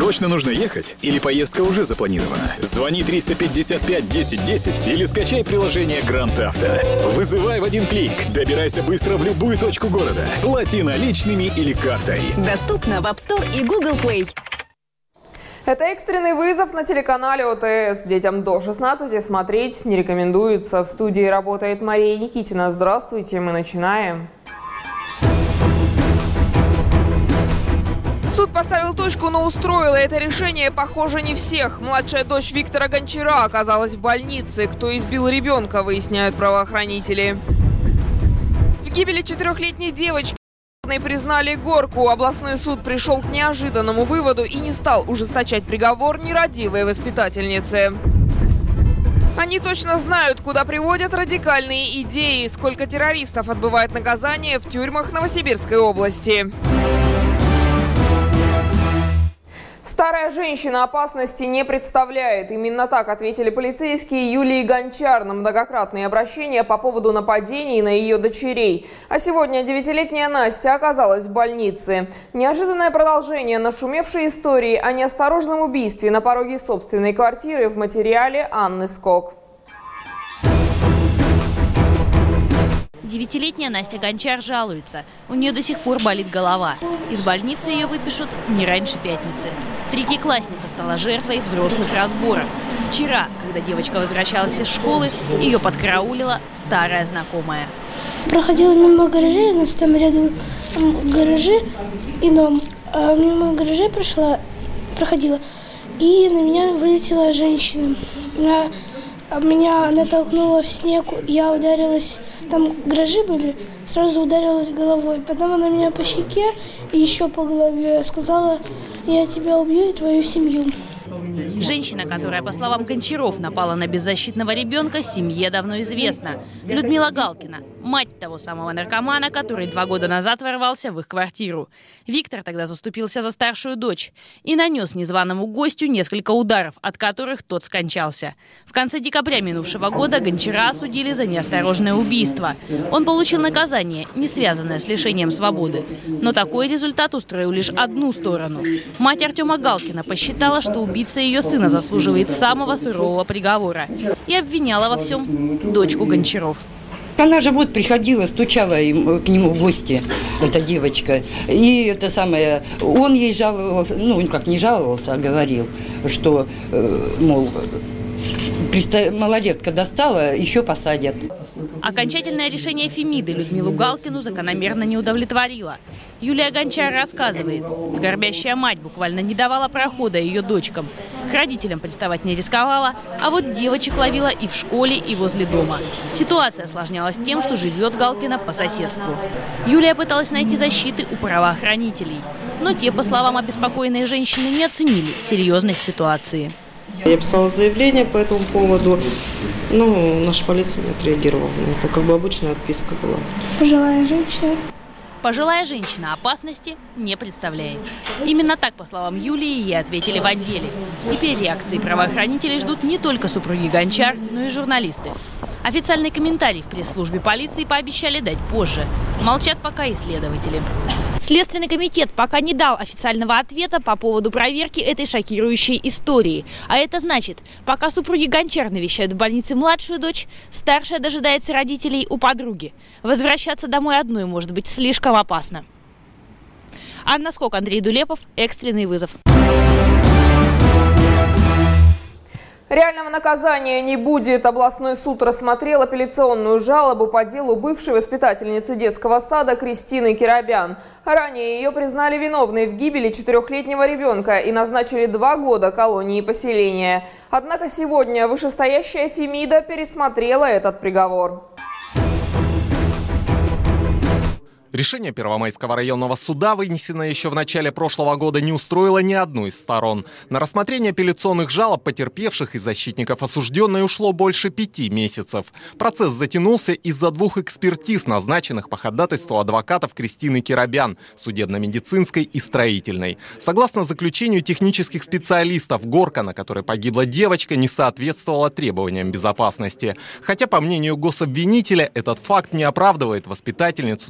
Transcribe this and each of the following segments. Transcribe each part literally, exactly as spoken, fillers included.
Срочно нужно ехать? Или поездка уже запланирована? Звони триста пятьдесят пять десять десять или скачай приложение Grand Auto. Вызывай в один клик. Добирайся быстро в любую точку города. Плати наличными или картой. Доступно в App Store и Google Play. Это экстренный вызов на телеканале О Тэ Эс. Детям до шестнадцати смотреть не рекомендуется. В студии работает Мария Никитина. Здравствуйте, мы начинаем. Суд поставил точку, но устроило это решение, похоже, не всех. Младшая дочь Виктора Гончара оказалась в больнице. Кто избил ребенка, выясняют правоохранители. В гибели четырехлетней девочки признали горку. Областной суд пришел к неожиданному выводу и не стал ужесточать приговор нерадивой воспитательнице. Они точно знают, куда приводят радикальные идеи, сколько террористов отбывает наказание в тюрьмах Новосибирской области. Старая женщина опасности не представляет. Именно так ответили полицейские Юлии Гончар на многократные обращения по поводу нападений на ее дочерей. А сегодня девятилетняя Настя оказалась в больнице. Неожиданное продолжение нашумевшей истории о неосторожном убийстве на пороге собственной квартиры в материале Анны Скок. Девятилетняя Настя Гончар жалуется. У нее до сих пор болит голова. Из больницы ее выпишут не раньше пятницы. Третьеклассница стала жертвой взрослых разборок. Вчера, когда девочка возвращалась из школы, ее подкараулила старая знакомая. Проходила мимо гаражей, у нас там рядом гаражи и дом. А мимо гаражей прошла, проходила, и на меня вылетела женщина. Она Меня натолкнула в снег, я ударилась, там гаражи были, сразу ударилась головой. Потом она меня по щеке и еще по голове сказала: я тебя убью и твою семью. Женщина, которая, по словам Гончаров, напала на беззащитного ребенка, семье давно известна. Людмила Галкина, мать того самого наркомана, который два года назад ворвался в их квартиру. Виктор тогда заступился за старшую дочь и нанес незваному гостю несколько ударов, от которых тот скончался. В конце декабря минувшего года Гончара осудили за неосторожное убийство. Он получил наказание, не связанное с лишением свободы. Но такой результат устроил лишь одну сторону. Мать Артема Галкина посчитала, что убийца ее сына заслуживает самого сурового приговора и обвиняла во всем дочку Гончаров. Она же вот приходила, стучала им, к нему в гости, эта девочка. И это самое, он ей жаловался, ну, как не жаловался, а говорил, что, мол, малолетка достала, еще посадят. Окончательное решение Фемиды Людмилу Галкину закономерно не удовлетворило. Юлия Гончар рассказывает, скорбящая мать буквально не давала прохода ее дочкам. К родителям приставать не рисковала, а вот девочек ловила и в школе, и возле дома. Ситуация осложнялась тем, что живет Галкина по соседству. Юлия пыталась найти защиты у правоохранителей, но те, по словам обеспокоенной женщины, не оценили серьезность ситуации. Я писала заявление по этому поводу, но наша полиция не отреагировала. Это как бы обычная отписка была. Пожилая женщина. Пожилая женщина опасности не представляет. Именно так, по словам Юлии, ей ответили в отделе. Теперь реакции правоохранителей ждут не только супруги Гончар, но и журналисты. Официальный комментарий в пресс-службе полиции пообещали дать позже. Молчат пока и следователи. Следственный комитет пока не дал официального ответа по поводу проверки этой шокирующей истории. А это значит, пока супруги Гончар навещают в больнице младшую дочь, старшая дожидается родителей у подруги. Возвращаться домой одной может быть слишком опасно. Анна Скок, Андрей Дулепов. Экстренный вызов. Реального наказания не будет. Областной суд рассмотрел апелляционную жалобу по делу бывшей воспитательницы детского сада Кристины Керобян. Ранее ее признали виновной в гибели четырехлетнего ребенка и назначили два года колонии поселения. Однако сегодня вышестоящая Фемида пересмотрела этот приговор. Решение Первомайского районного суда, вынесенное еще в начале прошлого года, не устроило ни одну из сторон. На рассмотрение апелляционных жалоб потерпевших и защитников осужденной ушло больше пяти месяцев. Процесс затянулся из-за двух экспертиз, назначенных по ходатайству адвокатов Кристины Керобян, судебно-медицинской и строительной. Согласно заключению технических специалистов, горка, на которой погибла девочка, не соответствовала требованиям безопасности. Хотя, по мнению гособвинителя, этот факт не оправдывает воспитательницу, допустившую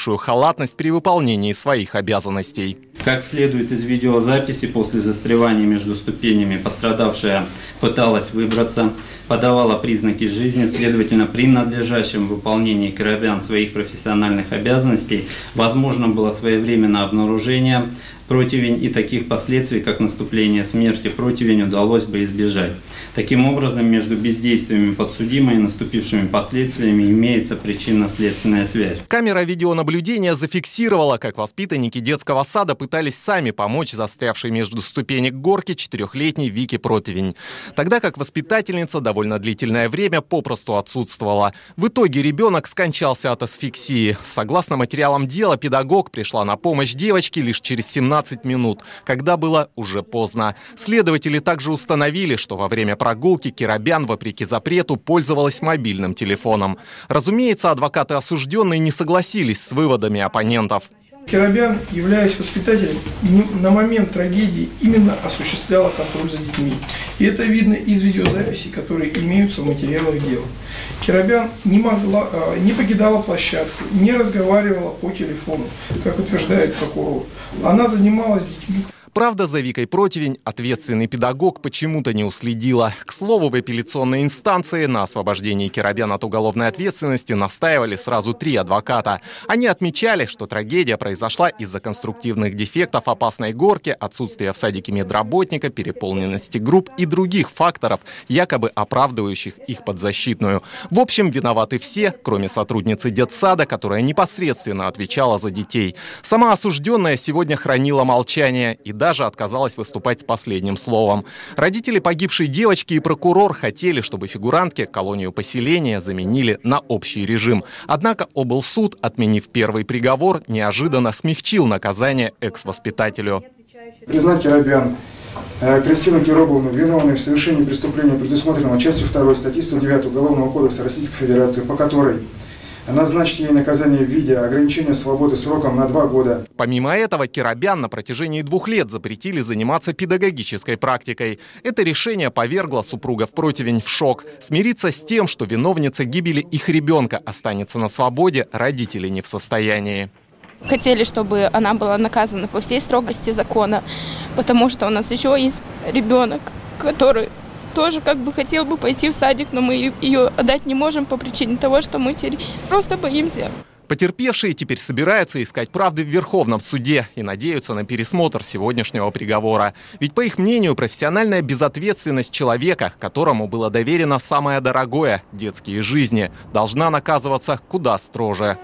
проявившую халатность при выполнении своих обязанностей. Как следует из видеозаписи, после застревания между ступенями пострадавшая пыталась выбраться, подавала признаки жизни, следовательно, при надлежащем выполнении Керобян своих профессиональных обязанностей возможно было своевременное обнаружение противень, и таких последствий, как наступление смерти противень, удалось бы избежать. Таким образом, между бездействиями подсудимой и наступившими последствиями имеется причинно-следственная связь. Камера видеонаблюдения зафиксировала, как воспитанники детского сада пытались сами помочь застрявшей между ступенек горки четырехлетней Вике Противень, тогда как воспитательница довольно длительное время попросту отсутствовала. В итоге ребенок скончался от асфиксии. Согласно материалам дела, педагог пришла на помощь девочке лишь через семнадцать минут, когда было уже поздно. Следователи также установили, что во время прогулки Керобян, вопреки запрету, пользовалась мобильным телефоном. Разумеется, адвокаты осужденной не согласились с выводами оппонентов. Керобян, являясь воспитателем, на момент трагедии именно осуществляла контроль за детьми. И это видно из видеозаписей, которые имеются в материалах дела. Керобян не, могла, не покидала площадку, не разговаривала по телефону, как утверждает прокурор. Она занималась детьми. Правда, за Викой Противень ответственный педагог почему-то не уследила. К слову, в апелляционной инстанции на освобождении Керобян от уголовной ответственности настаивали сразу три адвоката. Они отмечали, что трагедия произошла из-за конструктивных дефектов опасной горки, отсутствия в садике медработника, переполненности групп и других факторов, якобы оправдывающих их подзащитную. В общем, виноваты все, кроме сотрудницы детсада, которая непосредственно отвечала за детей. Сама осужденная сегодня хранила молчание и даже отказалась выступать с последним словом. Родители погибшей девочки и прокурор хотели, чтобы фигурантке колонию поселения заменили на общий режим. Однако облсуд, отменив первый приговор, неожиданно смягчил наказание экс-воспитателю. Признать Керобян Кристину Кировну виновной в совершении преступления, предусмотренного частью второй статьи сто девятой Уголовного кодекса Российской Федерации, по которой назначить ей наказание в виде ограничения свободы сроком на два года. Помимо этого, Керобян на протяжении двух лет запретили заниматься педагогической практикой. Это решение повергло супругов Противень в шок. Смириться с тем, что виновница гибели их ребенка останется на свободе, родители не в состоянии. Хотели, чтобы она была наказана по всей строгости закона, потому что у нас еще есть ребенок, который тоже как бы хотел бы пойти в садик, но мы ее отдать не можем по причине того, что мы теперь просто боимся. Потерпевшие теперь собираются искать правды в Верховном суде и надеются на пересмотр сегодняшнего приговора. Ведь, по их мнению, профессиональная безответственность человека, которому было доверено самое дорогое – детские жизни, должна наказываться куда строже.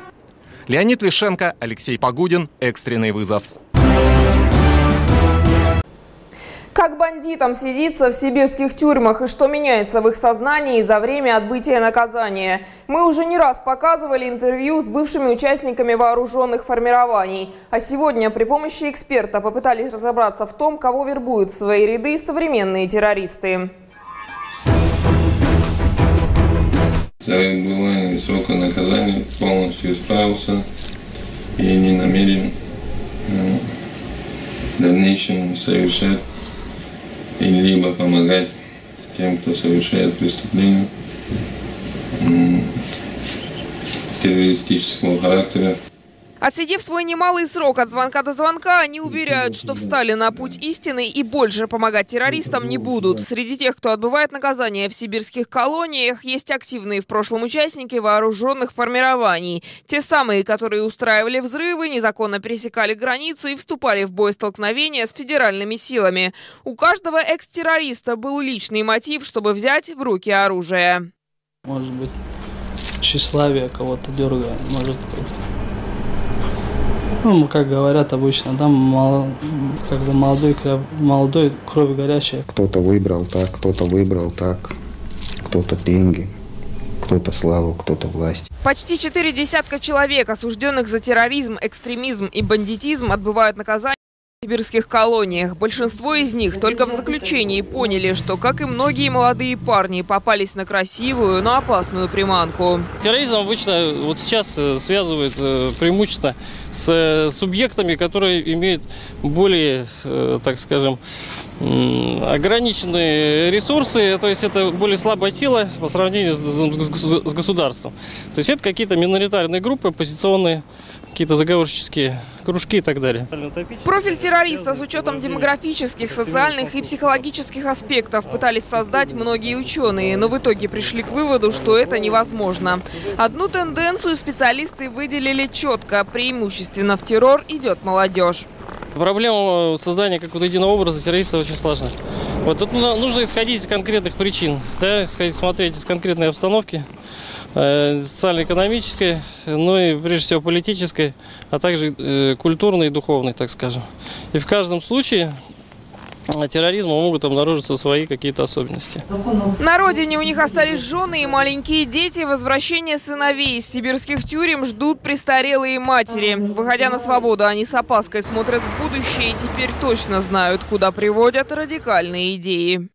Леонид Лишенко, Алексей Погудин. Экстренный вызов. Как бандитам сидится в сибирских тюрьмах и что меняется в их сознании за время отбытия наказания. Мы уже не раз показывали интервью с бывшими участниками вооруженных формирований. А сегодня при помощи эксперта попытались разобраться в том, кого вербуют в свои ряды современные террористы. За отбывание срока наказания полностью справился и не намерен ну, в дальнейшем совершать или либо помогать тем, кто совершает преступления террористического характера. Отсидев свой немалый срок от звонка до звонка, они уверяют, что встали на путь истины и больше помогать террористам не будут. Среди тех, кто отбывает наказание в сибирских колониях, есть активные в прошлом участники вооруженных формирований. Те самые, которые устраивали взрывы, незаконно пересекали границу и вступали в боестолкновения с федеральными силами. У каждого экс-террориста был личный мотив, чтобы взять в руки оружие. Может быть, тщеславие кого-то дергает, может быть. Ну, как говорят обычно, там мол, как бы молодой, молодой, кровь горячая. Кто-то выбрал так, кто-то выбрал так, кто-то деньги, кто-то славу, кто-то власть. Почти четыре десятка человек, осужденных за терроризм, экстремизм и бандитизм, отбывают наказание В сибирских колониях большинство из них только в заключении поняли, что, как и многие молодые парни, попались на красивую, но опасную приманку. Терроризм обычно вот сейчас связывает преимущественно с субъектами, которые имеют более, так скажем, ограниченные ресурсы, то есть это более слабая сила по сравнению с государством. То есть это какие-то миноритарные группы, оппозиционные, какие-то заговорщические кружки и так далее. Профиль террориста с учетом демографических, социальных и психологических аспектов пытались создать многие ученые, но в итоге пришли к выводу, что это невозможно. Одну тенденцию специалисты выделили четко: преимущественно в террор идет молодежь. Проблема создания какого-то единого образа террориста очень сложна. Вот тут нужно исходить из конкретных причин, да, исходить, смотреть из конкретной обстановки, э, социально-экономической, ну и прежде всего политической, а также э, культурной и духовной, так скажем. И в каждом случае терроризма могут обнаружиться свои какие-то особенности. На родине у них остались жены и маленькие дети. Возвращение сыновей из сибирских тюрем ждут престарелые матери. Выходя на свободу, они с опаской смотрят в будущее и теперь точно знают, куда приводят радикальные идеи.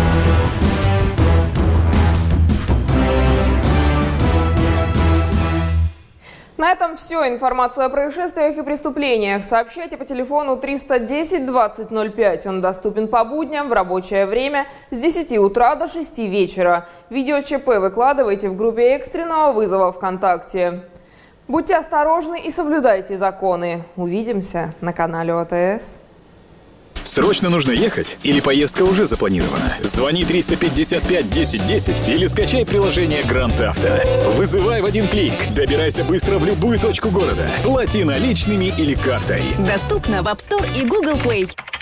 На этом все. Информацию о происшествиях и преступлениях сообщайте по телефону триста десять двадцать ноль пять. Он доступен по будням в рабочее время с десяти утра до шести вечера. Видео ЧП выкладывайте в группе экстренного вызова ВКонтакте. Будьте осторожны и соблюдайте законы. Увидимся на канале ОТС. Срочно нужно ехать или поездка уже запланирована? Звони триста пятьдесят пять десять десять или скачай приложение Грант Авто. Вызывай в один клик. Добирайся быстро в любую точку города. Плати наличными или картой. Доступно в App Store и Google Play.